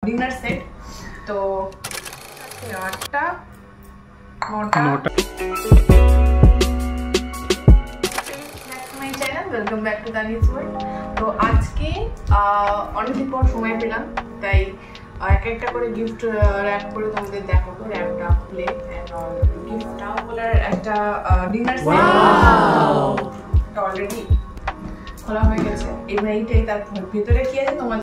Dinner set. তো 8টা 9টা my channel, welcome back to Danish world. তো আজকে অনেকদিন পর সময় পেলাম, তাই একটা করে গিফট র্যাপ করে তোমাদের দেখাবো। র্যাপটা খুলে গিফটটাও বলার একটা ডিনার সেট অলরেডি খোলা হয়ে গেছে। এবার এইটাই, তার ভিতরে কি আছে তোমার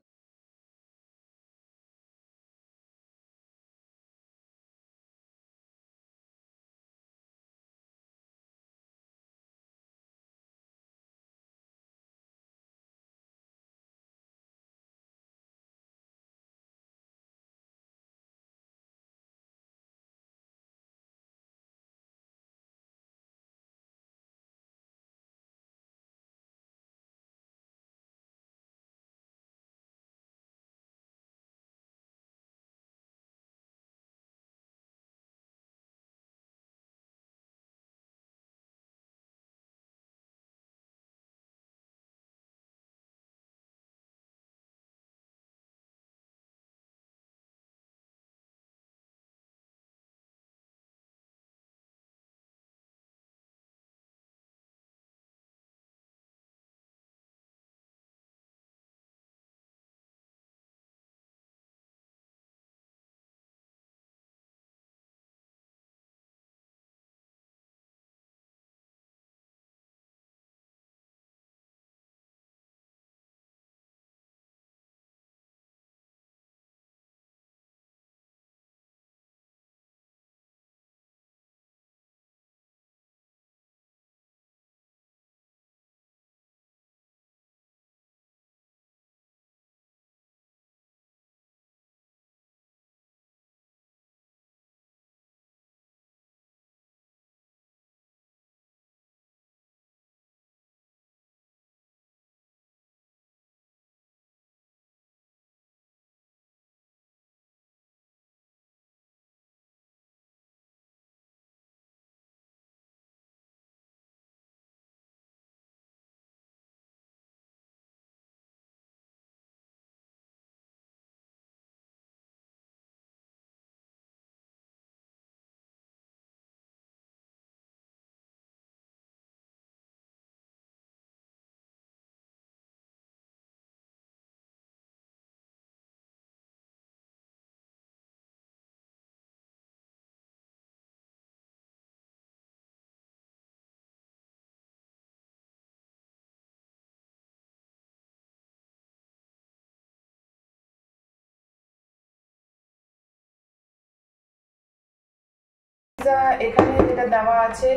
এখানে যেটা দেওয়া আছে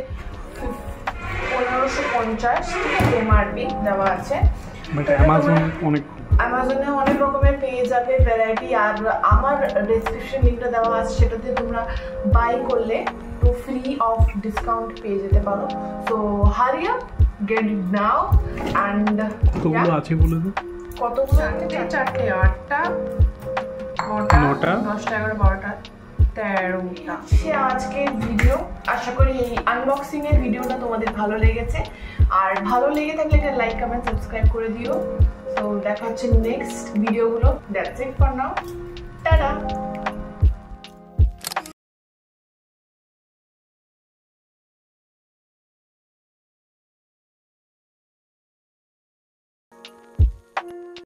1550, ঠিক আছে, এমআরপি দেওয়া আছে। অ্যামাজনে অনেক রকমের পেয়ে যাবে ভ্যারাইটি, আর আমার ডেসক্রিপশন লিঙ্কটা দেওয়া আছে, সেটাতে তোমরা বাই করলে টু ফ্রি অফ ডিসকাউন্ট পেয়ে যেতে পারো। So hurry up, get it now. And কতগুলো আছে বলে দাও? কতগুলো? 4টে 8টা 9টা 10টা 11টা 12টা 13টা। আজকের ভিডিও, আশা করি এই আনবক্সিং এর ভিডিওটা তোমাদের ভালো লেগেছে, আর ভালো লেগে থাকলে একটা লাইক কমেন্ট সাবস্ক্রাইব করে দিও। তো দেখা হচ্ছে নেক্সট ভিডিওগুলো। That's it for now, tata.